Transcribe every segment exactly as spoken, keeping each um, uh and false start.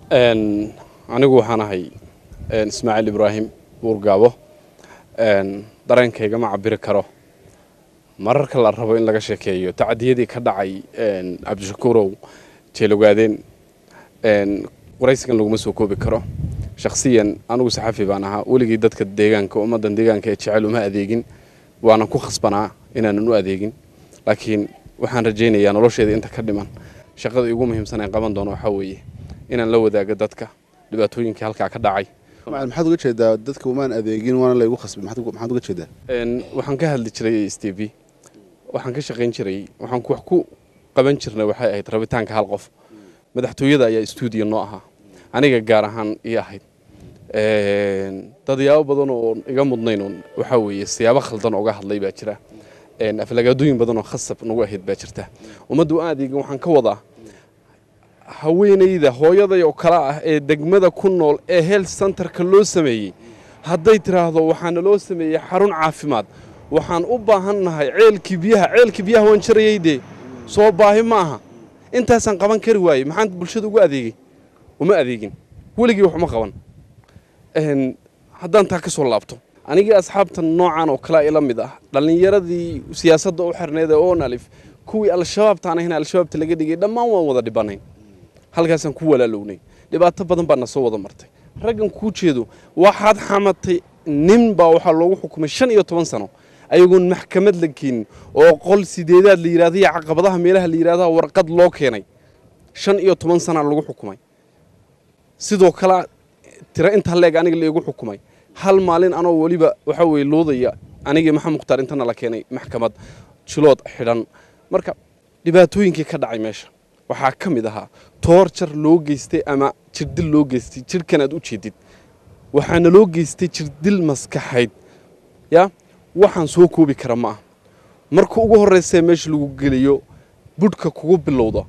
een anigu waxaan ahay een Ismaaciil Ibraahim Buurgaabo een dareenkayga ma cabiri karo mararka la rabo in laga sheekeeyo tacadiyadii ka dhacay een Cabdishakuurow jeelowgaadeen een waraysigan lagu ma soo koobi karo shakhsiyan anigu saxafi baan ahaa waligii dadka deegaanka ummadan deegaanka ee jecel uma adeegin waana ku khasbanaa inaan u adeegin laakiin waxaan rajaynayaa nolosheeda inta ka dhiman shaqada ugu muhiimsan ee qaban doono waxa weeye inaan la wadaago dadka dhibaatooyinka halka ka dhacay maxaad uga jeedaa dadka umaan adeegin waana la igu khasbay maxaad uga jeedaa een waxaan ka hadli jiray S T V waxaan ka shaqayn jiray waxaan ku wax ku qaban jirnay waxay ahayd rabitaanka hal qof madaxtooyada ayaa studio noo ahaa aniga gaar ahaan ii ahayd een dad yaabo badan oo iga mudnayn waxa weeye siyaabo khaldan uga hadlay baa jira een aflagaadooyin badan oo khasab nagu ahayd baa jirta umadu aadiga waxaan ka wadaa haweeneyda hooyaday oo kala ah ee degmada ku nool ee health center-ka loo sameeyay hadday tiraahdo waxaan loo sameeyay xarun caafimaad waxaan u baahanahay ceelkii biyaha ceelkii biyaha waan jarayay soo baahi ma aha intaasan qaban kari waayay maxaan bulshada ugu adeegay uma adeegin waligii wax uma qaban een haddaan taa ka soo laabto aniga asxaabtan noocan oo kala ila mid ah dhalinyaradii siyaasadda u xirneed oo nalif kuwii al-shabaab taanayna al-shabaab laga dhigay dhammaan waan wada dhibanayn halkaasan ku walaalownay dhibaato badan baa na soo wada martay raggan ku jeedo waxaad xamatay nin baa waxa loogu xukumay shan iyo toban sano ayagoon maxkamad la keenin oo qol sideedaad la yiraahdo iyo caqabadaha meelaha la yiraahdo warqad loo keenay shan iyo toban sano lagu xukumay sidoo kale tira inta leeg aniga leegu xukumay hal maalin anoo waliba waxa weey loodaya aniga maxamed mukhtaar intana la keenay maxkamad jilood xidhan marka dhibaatooyinkii ka dhacay meesha waxaa ka mid ahaa torture loo geystay ama jirdil loo geystay jirkan aad u jeedid waxaana loo geystay jirdil maskaxeed ya waxaan soo koobi kara ma ah marka ugu horeysay meesha lagu geliyo budka kugu bilowda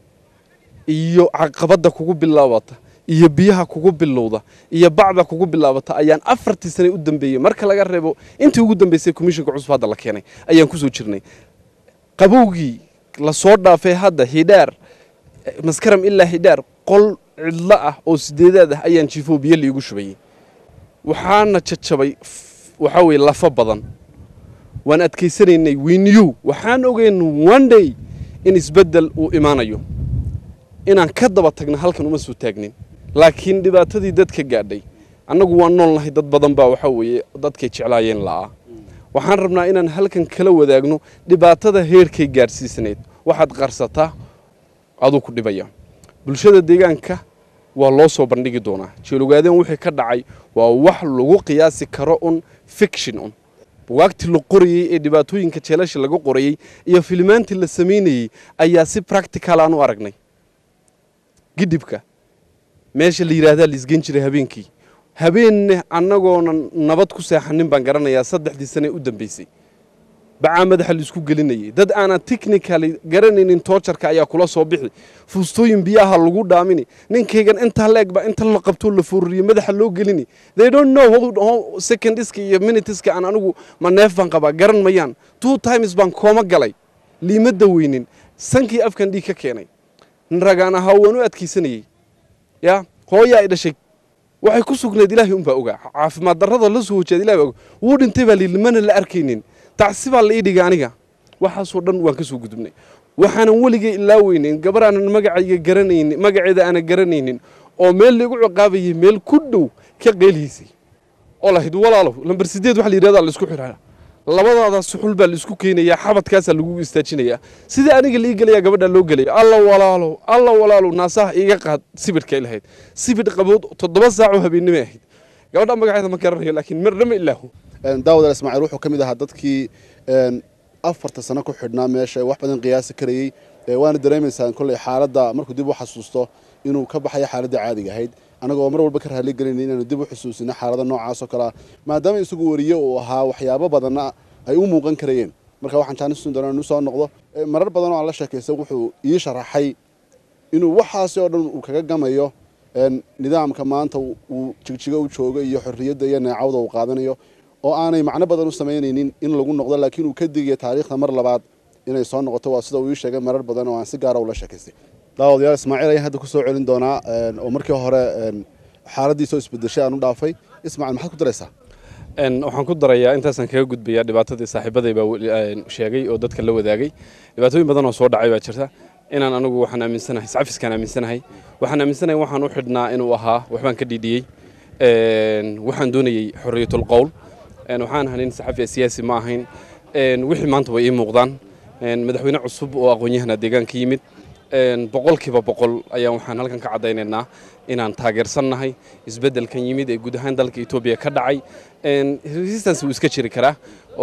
iyo caqabada kugu bilaabata iyo biyaha kugu bilowda iyo bacda kugu bilaabata ayaan afartii sano u dambeeyay marka laga reebo intii ugu dambeysay commissionka cusub hadda la keenay ayaan ku soo jirnay qabowgii la soo dhaafay hadda hidhaar maskaram ilaa hidhaar qol cidla ah oo sideedaad ah ayaan jiifo biyo liigu shubayay waxaana jajabay waxa weey lafa badan waan adkeysanaynay weyniyo waxaan ogeyn one day in isbedel uu imaanayo inaan ka daba tagna halkan uma soo taagnin laakiin dhibaatadii dadka gaadhay annagu waan noolnahay dad badan baa waxa weeye dadkay jeclaayeen laa waxaan rabnaa inaan halkan kala wadaagno dhibaatada heerkay gaarsiisneed waxaad qarsataa adoo ku dhibaya bulshada deegaanka waa loo soo bandhigi doonaa jeelowgaadeen wixii ka dhacay waa wax lagu qiyaasi karo un fiction un waqti la qoriyay ee dhibaatooyinka jeelasha lagu qoriyay iyo filmaantii la sameeyay ayaa si practical aan u aragnay gidibka meesha la yiraahdo la isgan jiray habeenkii habeen annagoona nabad ku seexanin baan garanayaa saddexdii sano u dambeysay baa madaxa la isku gelinayay dad aan technically garanaynin torture-ka ayaa kula soo bixi fuustooyin biyaha lagu dhaamini ninkaygan inta leeg ba inta la qabto la furriyo madaxa loo gelini they don't know how second iska iyo minutes-ka aan anigu ma neef baan qaba garan mayaan two times baan kooma galay liimada weynin sankii afkan dhig ka keenay ragana hawan u adkeysanayay ya hooya ay dhashay waxay ku sugnayd ilaahay un baa ogaa caafimaad darrada la soo jeeday ilaahay wuu dhintay baa liilmana la arkaynin tacsiba la idhiga aniga waxa soo dhan waan ka soo gudubnay waxaan waligay ilaa weynin gabaraan magacayga garanaynin magaceeda aan garanaynin oo meel lagu ciqaabayay meel ku dhow ka qeeliisay oo la hid walaalo lambar sideed wax la yiraahdo la isku xiraa labadaada suxul baa la isku keenaya xabadkaas lagu istaajinaya sida aniga la igalaya gabadha loo galay alla walaalo alla walaalo naasaha iga qaad sibirka ilahayd sibir qabood toddoba saac oo habeenimo ahayd gabadha magaceeda ma garanayo laakiin marnama ilaahu daawud Ismaaciil wuxuu kamid ahaa dadkii afarta sano ku xidhnaa meesha wax badan qiyaas karayay waana dareemaysaa kulay xaaladda markuu dib u xasuusto inuu ka baxay xaaladda caadiga ahayd anagoo mar walba ka raali galinay inaan dib u xasuusino xaaladda noocaas oo kala maadaama isugu wariyo oo ahaa waxyaabo badan ay u muuqan karayeen marka waxaan jaanis doonaa inuu soo noqdo marar badan oo aan la sheekaystay wuxuu ii sharaxay inuu waxaas oo dhan uu kaga gamayo nidaamka maanta uu jigjiga u joogo iyo xorriyadda iyo neecawda uu qaadanayo oo aanay macna badan u sameynaynin in lagu noqdo laakiin uu ka digayo taariikhda mar labaad inay soo noqoto waa sida uu ii sheegay marar badan oo aan si gaar ah ula sheekaystay daawadayaal Ismaaciil ayaan hadda ku soo celin doonaa oo markii hore xaaladiisa isbedeshay aan u dhaafay. Ismaaciil maxaad ku daraysaa? een waxaan ku darayaa intaasan kaga gudbayaa dhibaatadii saaxiibaday baa sheegay oo dadka la wadaagay dhibaatooyin badan oo soo dhacay baa jirta inaan anigu waxaan aaminsanahay safiskan aaminsanahay waxaan aaminsanahay waxaan u xidhnaa inuu ahaa waxbaan ka dhidhiyay een waxaan doonayay xorriyatul qowl een waxaan hanin saxafi siyaasi ma ahayn een wixii maanta way ii muuqdaan een madaxweyne cusub oo aqoon-yahana deegaanka yimid een boqolkiiba boqol ayaan waxaan halkan ka cadaynaynaa inaan taageersanahay isbeddelkan yimid ee guud ahaan dalka Itoobiya ka dhacay een resistance uu iska jiri karaa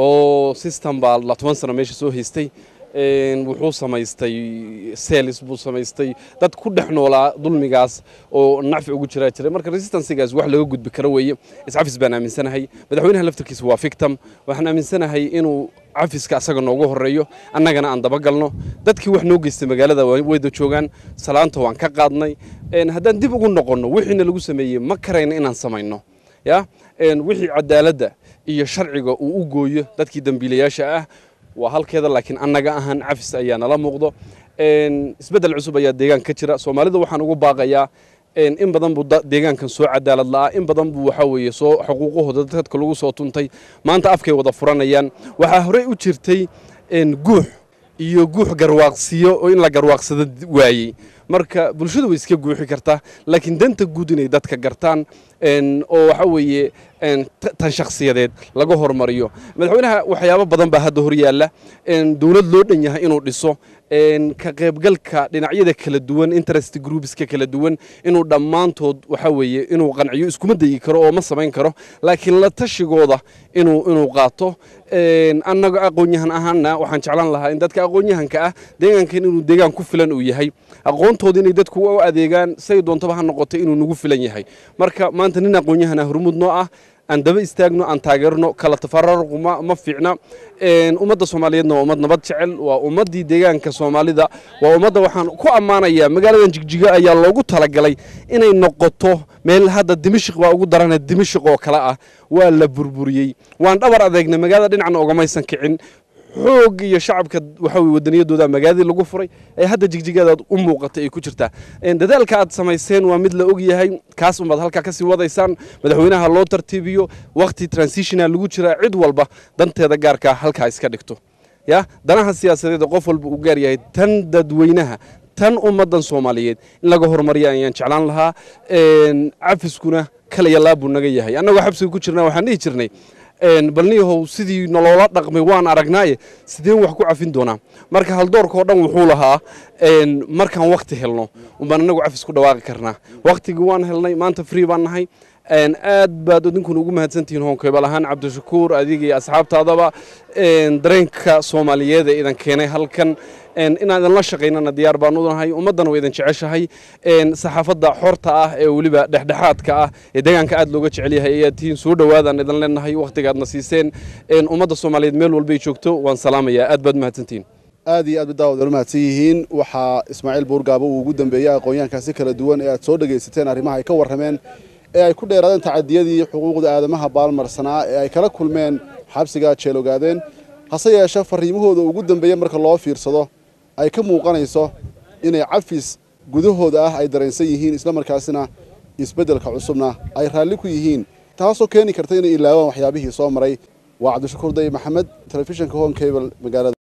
oo system baa la toban sano meesha soo haystay een wuxuu samaystay sales buu samaystay dad ku dhex noolaa dulmigaas oo nacfi ugu jira jiray marka resistancegaas wax laga gudbi karo weeye iscafis baan aaminsanahay madaxweynaha laftirkiisa waa victim waxaan aaminsanahay inuu cafiska asaga noogu horeeyo annagana aan daba galno dadkii wax noo geystay magaalada wayda joogaan salaanta waan ka qaadnay een haddaan dib ugu noqono wixiina lagu sameeyay ma karayna inaan samayno ya een wixii cadaaladda iyo sharciga uu u gooyo dadkii dambiilayaasha ah waa halkeeda laakiin annaga ahaan cafis ayaa nala muuqdo een isbedel cusub ayaa deegaan ka jira Soomaalida waxaan ugu baaqayaa een in badan buu deegaankan soo cadaalad la'aa in badan buu waxa weeye soo xuquuqahooda dadka lagu soo tuntay maanta afkay wada furanayaan waxa hore u jirtay een guux iyo guux garwaaqsiyo oo in la garwaaqsado waayay marka bulshadu way iska guuxi kartaa laakiin danta guud inay dadka gartaan een oo waxa weeye een tan shakhsiyadeed laga hormariyo madaxweynaha waxyaabo badan baa hadda hor yaala een dawlad loo dhan yahay inuu dhiso een ka qaybgalka dhinacyada kala duwan interest groups ka kala duwan inuu dhammaantood waxa weeye inuu qanciyo isku madayi karo oo ma samayn karo laakiin la tashigooda inuu inuu qaato een annaga aqoon-yahan ahaana waxaan jeclaan lahaa in dadka aqoon-yahanka ah deegaankan inuu deegaan ku filan uu yahay aqoontood inay dadku u adeegaan say doontaba ha noqoto inuu nagu filan yahay marka maanta nin aqoon-yahana hormud noo ah aan daba istaagno aan taageerno kala tafararqu ma ma fiicna een ummadda Soomaaliyeedna waa ummad nabad jecel waa ummadii deegaanka Soomaalida waa ummadda waxaan ku amaanayaa magaaladan Jigjiga ayaa loogu talagalay inay noqoto meel hadda Dimashq waa ugu daran Dimashq oo kala ah waa la burburiyay waan dhabar adeegna magaalada dhinacna uga maysan kicin xoog iyo shacabka waxa weey wadaniyadooda magaalada lagu furay ay hadda Jigjigada u muuqatay ay ku jirtaa in dadaalka aad samayseen waa mid la og yahay kaas umad halka ka sii wadaysaan madaxweynaha loo tartiibiyo waqti transitional lagu jira cid walba danteeda gaarka halka iska dhigto ya danaha siyaasadeed qof walba uu gaar yahay tan dadweynaha tan ummadan Soomaaliyeed in laga hormariyo ayaan jeclaan lahaa een cafiskuna kala yalaab naga yahay annagoo xabsiga ku jirnaa waxaan dhihi jirnay een balniyahow sidii nolola dhaqmay waan aragnaaye sideen wax ku cafin doonaa marka hal doorka oo dhan wuxuu lahaa een markaan waqti helno umbaan anagu cafis ku dhawaaqi karnaa waqtiga waan helnay maanta free baan nahay een aad baad idinku ugu mahadsantihiin hoonkeebal ahaan Cabdishakuur adiga iyo asxaabtaadaba een dareenka Soomaaliyeed ee idan keenay halkan een inaan la shaqeynana diyaar baan u nahay ummadana way idan jeceshahay een saxaafadda xorta ah ee waliba dhexdhexaadka ah ee deegaanka aad looga jecel yahay ayaa tiin soo dhawaadaan idan leenahay waqtigaadna siiseen een ummadda Soomaaliyeed meel walba ay joogto waan salaamayaa aad baad mahadsantihiin aad iyo aad badaawad mahadsan yihiin waxa Ismaaciil Buurgaabo uu ugu dambeeyay aqoon-yahankaasi kala duwan ee aad soo dhageysateen arrimaha ay ka warrameen ee ay ku dheeraadeen tacadiyadii xuquuqda aadamaha baalmarsanaa ee ay kala kulmeen xabsiga jeelogaadeen hase yeeshee fariimahooda ugu dambeeyay marka loo fiirsado ay ka muuqanayso inay cafis gudahooda ah ay dareensan yihiin isla markaasina isbeddelka cusubna ay raalli ku yihiin taasoo keeni karta inay ilaawaan waxyaabihii soo maray waa Cabdishakuur Day Maxamed telefishinka Home Cable magaalada